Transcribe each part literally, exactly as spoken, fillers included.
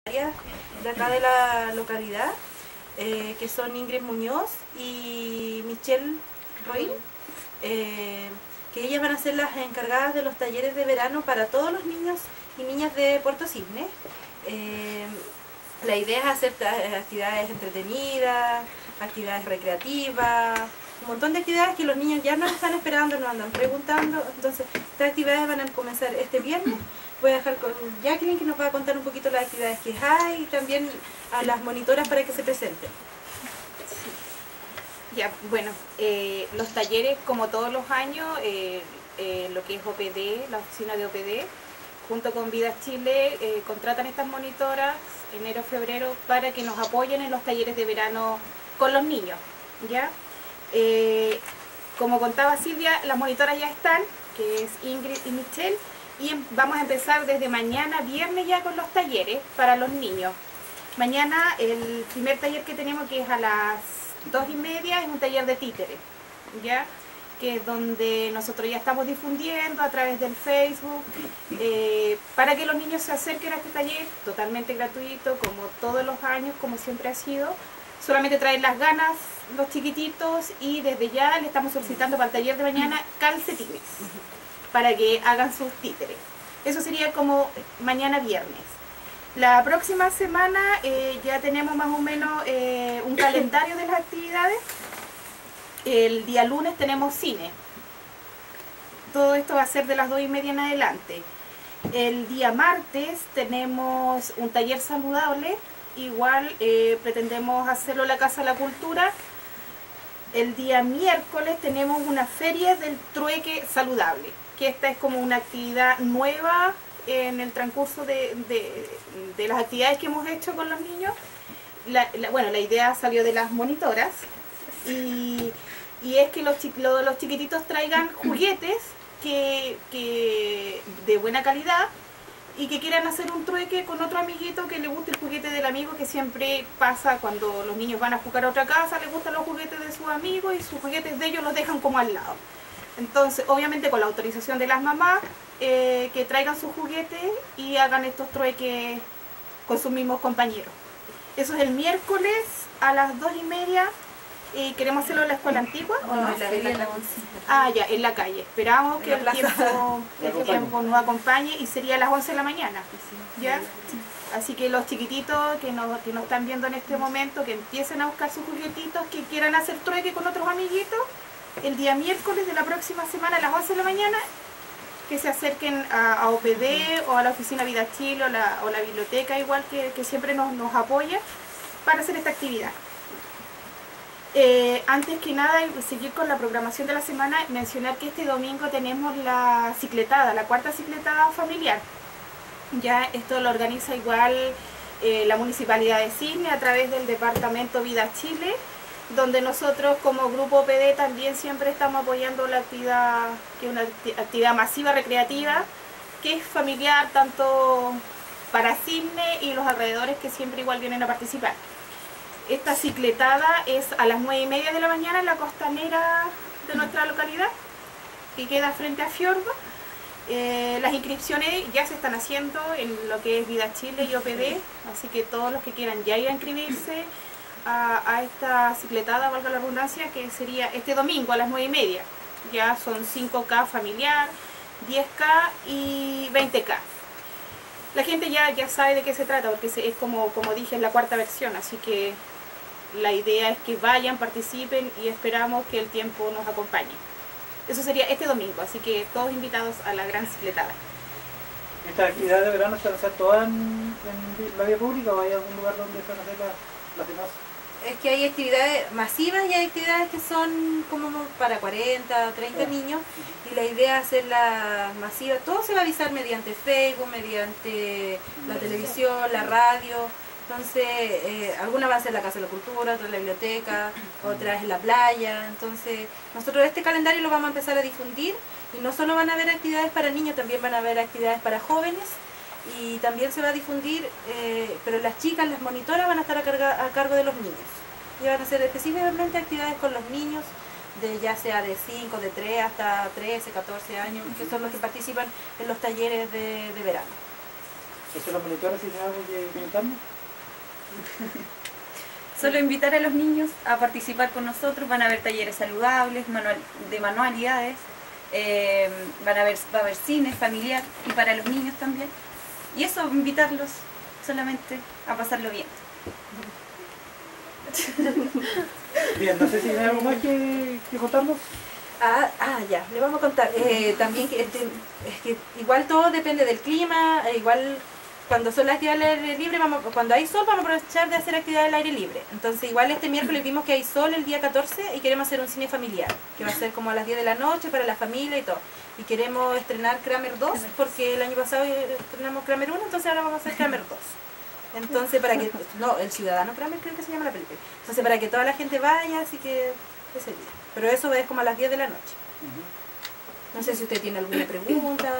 de acá de la localidad, eh, que son Ingrid Muñoz y Michelle Roy, eh, que ellas van a ser las encargadas de los talleres de verano para todos los niños y niñas de Puerto Cisne. Eh, la idea es hacer actividades entretenidas, actividades recreativas, un montón de actividades que los niños ya nos están esperando, nos andan preguntando. Entonces, estas actividades van a comenzar este viernes. Voy a dejar con Jacqueline, que nos va a contar un poquito las actividades que hay, y también a las monitoras para que se presenten. Ya, bueno, eh, los talleres, como todos los años, eh, eh, lo que es O P D, la oficina de O P D, junto con Vida Chile, eh, contratan estas monitoras enero, febrero, para que nos apoyen en los talleres de verano con los niños, ¿ya? Eh, como contaba Silvia, las monitoras ya están, que es Ingrid y Michelle, y vamos a empezar desde mañana, viernes, ya con los talleres para los niños. Mañana el primer taller que tenemos, que es a las dos y media, es un taller de títeres, ¿ya? Que es donde nosotros ya estamos difundiendo a través del Facebook, eh, para que los niños se acerquen a este taller, totalmente gratuito, como todos los años, como siempre ha sido. Solamente traen las ganas los chiquititos, y desde ya le estamos solicitando para el taller de mañana calcetines, para que hagan sus títeres. Eso sería como mañana viernes. La próxima semana eh, ya tenemos más o menos eh, un calendario de las actividades. El día lunes tenemos cine. Todo esto va a ser de las dos y media en adelante. El día martes tenemos un taller saludable. Igual eh, pretendemos hacerlo en la Casa de la Cultura. El día miércoles tenemos una feria del trueque saludable, que esta es como una actividad nueva en el transcurso de, de, de las actividades que hemos hecho con los niños. La, la, bueno, la idea salió de las monitoras, y, y es que los, chi, los, los chiquititos traigan juguetes que, que de buena calidad, y que quieran hacer un trueque con otro amiguito que le guste el juguete del amigo, que siempre pasa cuando los niños van a jugar a otra casa, les gustan los juguetes de sus amigos y sus juguetes de ellos los dejan como al lado. Entonces, obviamente con la autorización de las mamás, eh, que traigan sus juguetes y hagan estos trueques con sus mismos compañeros. Eso es el miércoles a las dos y media. Eh, ¿Queremos hacerlo en la escuela antigua? No, no, en la, en la Ah, ya, en la calle. Esperamos que el tiempo, el tiempo nos acompañe, y sería a las once de la mañana. ¿Ya? Así que los chiquititos que nos, que nos están viendo en este momento, que empiecen a buscar sus juguetitos, que quieran hacer trueque con otros amiguitos, el día miércoles de la próxima semana a las once de la mañana, que se acerquen a, a O P D o a la oficina Vida Chile o la, o la biblioteca, igual que, que siempre nos, nos apoya, para hacer esta actividad. Eh, antes que nada, y seguir con la programación de la semana, mencionar que este domingo tenemos la cicletada, la cuarta cicletada familiar. Ya esto lo organiza igual eh, la Municipalidad de Cisne a través del Departamento Vida Chile, donde nosotros como Grupo O P D también siempre estamos apoyando la actividad, que es una actividad masiva recreativa, que es familiar tanto para Cisne y los alrededores, que siempre igual vienen a participar. Esta cicletada es a las nueve y media de la mañana en la costanera de nuestra localidad, que queda frente a Fiordo. Eh, las inscripciones ya se están haciendo en lo que es Vida Chile y O P D, así que todos los que quieran ya ir a inscribirse a, a esta cicletada, valga la redundancia, que sería este domingo a las nueve y media. Ya son cinco K familiar, diez K y veinte K. La gente ya, ya sabe de qué se trata, porque es como, como dije, es la cuarta versión, así que la idea es que vayan, participen, y esperamos que el tiempo nos acompañe. Eso sería este domingo, así que todos invitados a la gran cicletada. ¿Estas actividades de verano se van a hacer todas en, en la vía pública, o hay algún lugar donde se van a hacer las, las demás? Es que hay actividades masivas y hay actividades que son como para cuarenta, treinta yeah. niños, y la idea es hacerlas masivas. Todo se va a avisar mediante Facebook, mediante la televisión, la radio. Entonces, eh, algunas van a ser en la Casa de la Cultura, otras en la biblioteca, otras en la playa. Entonces, nosotros este calendario lo vamos a empezar a difundir, y no solo van a haber actividades para niños, también van a haber actividades para jóvenes, y también se va a difundir, eh, pero las chicas, las monitoras, van a estar a, carga, a cargo de los niños. Y van a hacer específicamente actividades con los niños, de ya sea de cinco, de tres hasta trece, catorce años, que son los que participan en los talleres de, de verano. Entonces los monitores, si tienen algo que comentarnos. Solo invitar a los niños a participar con nosotros, van a haber talleres saludables, manual, de manualidades, eh, van a haber, va a haber cine familiar y para los niños también. Y eso, invitarlos solamente a pasarlo bien. Bien, no sé si hay algo más que, que contarnos. Ah, ah, ya, le vamos a contar. Eh, también que, este, es que igual todo depende del clima, eh, igual cuando son las actividades al aire libre, vamos, cuando hay sol vamos a aprovechar de hacer actividades al aire libre. Entonces igual este miércoles vimos que hay sol el día catorce y queremos hacer un cine familiar, que va a ser como a las diez de la noche para la familia y todo. Y queremos estrenar Kramer dos, porque el año pasado estrenamos Kramer uno, entonces ahora vamos a hacer Kramer dos. Entonces para que, no, el Ciudadano Kramer creo que se llama la película. Entonces para que toda la gente vaya, así que ese día. Pero eso es como a las diez de la noche. No sé si usted tiene alguna pregunta.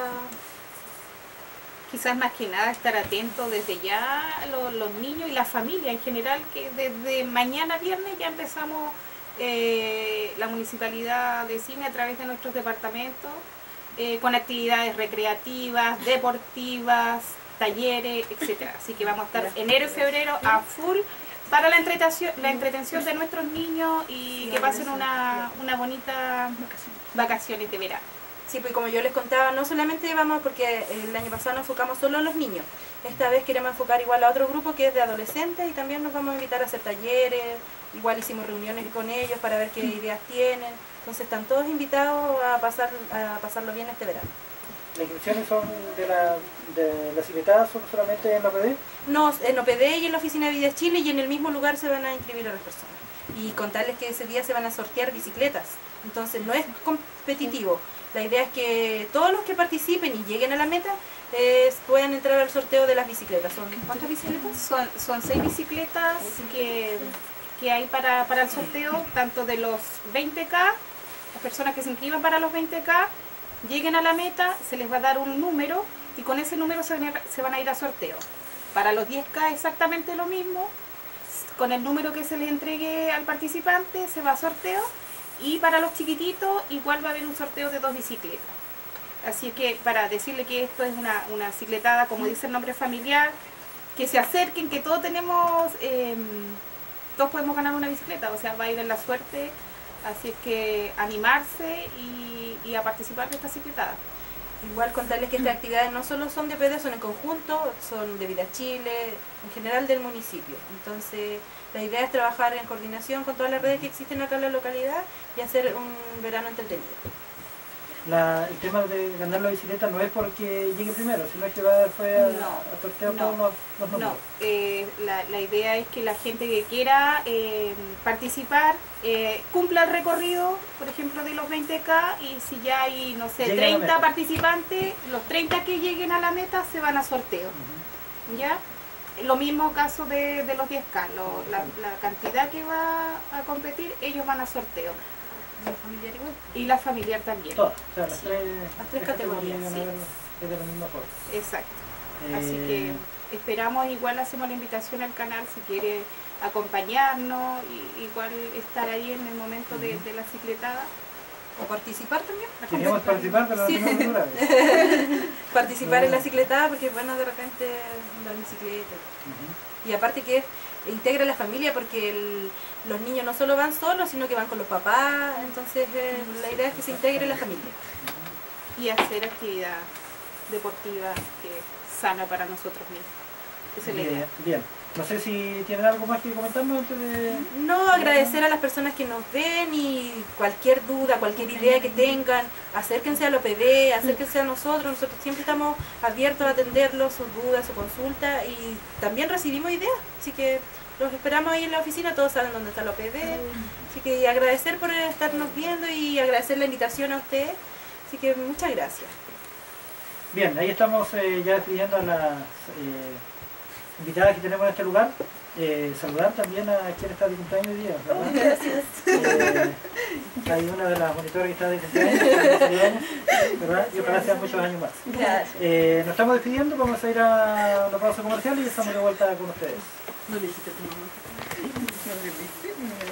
Quizás más que nada estar atento desde ya los, los niños y la familia en general, que desde mañana viernes ya empezamos eh, la municipalidad de cine a través de nuestros departamentos, eh, con actividades recreativas, deportivas, talleres, etcétera. Así que vamos a estar enero y febrero a full para la entretención, la entretención de nuestros niños y que pasen una, una bonita vacaciones de verano. Sí, pues como yo les contaba, no solamente vamos, porque el año pasado nos enfocamos solo en los niños. Esta vez queremos enfocar igual a otro grupo que es de adolescentes y también nos vamos a invitar a hacer talleres. Igual hicimos reuniones con ellos para ver qué ideas tienen. Entonces están todos invitados a pasar a pasarlo bien este verano. ¿Las inscripciones son de la, de la Secretaría, son solamente en la O P D? No, en O P D y en la Oficina de Vida Chile, y en el mismo lugar se van a inscribir a las personas. Y contarles que ese día se van a sortear bicicletas. Entonces no es competitivo. La idea es que todos los que participen y lleguen a la meta eh, puedan entrar al sorteo de las bicicletas. ¿Son cuántas bicicletas? Son, son seis bicicletas que, que hay para, para el sorteo, tanto de los veinte K, las personas que se inscriban para los veinte K, lleguen a la meta, se les va a dar un número y con ese número se van a, se van a ir a sorteo. Para los diez K exactamente lo mismo, con el número que se les entregue al participante se va a sorteo. Y para los chiquititos igual va a haber un sorteo de dos bicicletas. Así que para decirle que esto es una, una cicletada, como dice el nombre familiar, que se acerquen, que todos tenemos, eh, todos podemos ganar una bicicleta, o sea, va a ir en la suerte. Así es que animarse y, y a participar de esta cicletada. Igual contarles que estas actividades no solo son de P D, son en conjunto, son de Vida Chile, en general del municipio. Entonces la idea es trabajar en coordinación con todas las redes que existen acá en la localidad y hacer un verano entretenido. La, el tema de ganar la bicicleta no es porque llegue primero, sino es que va después a, no, a sortear no, todos los, los números. No, eh, la, la idea es que la gente que quiera eh, participar eh, cumpla el recorrido, por ejemplo, de los veinte K, y si ya hay, no sé, Lleguen treinta participantes, los treinta que lleguen a la meta se van a sorteo. Uh-huh. ¿Ya? Lo mismo caso de, de los diez K, lo, la, la cantidad que va a competir, ellos van a sorteo. ¿La familiar igual? Y la familiar también. Todas, o sea, las, sí. tres, las tres categorías, sí. Es de la misma forma. Exacto. Eh... Así que esperamos, igual hacemos la invitación al canal si quiere acompañarnos, y, igual estar ahí en el momento uh-huh. de, de la cicletada. O participar también. Queríamos participar, pero sí. no tenemos lugar. Participar no. en la cicletada porque bueno, de repente andar en bicicleta. Uh-huh. Y aparte que integra la familia, porque el, los niños no solo van solos, sino que van con los papás. Entonces eh, la idea es que se integre la familia. Uh-huh. Y hacer actividad deportiva que es sana para nosotros mismos. Esa es la idea. Bien. No sé si tienen algo más que comentarnos antes de... No, agradecer a las personas que nos ven, y cualquier duda, cualquier idea que tengan, acérquense a la O P D, acérquense a nosotros. Nosotros siempre estamos abiertos a atenderlos, sus dudas, su consulta, y también recibimos ideas. Así que los esperamos ahí en la oficina, todos saben dónde está la O P D. Así que agradecer por estarnos viendo y agradecer la invitación a ustedes. Así que muchas gracias. Bien, ahí estamos eh, ya despidiendo a las... Eh, invitadas que tenemos en este lugar. Eh, saludar también a quien está de cumpleaños hoy día, ¿verdad? Gracias. Eh, hay una de las monitoras que está de cumpleaños, ¿verdad? Y ojalá sean muchos años más. Gracias. Eh, nos estamos despidiendo, vamos a ir a una pausa comercial y estamos de vuelta con ustedes. No le hiciste tu mamá. No le hiciste.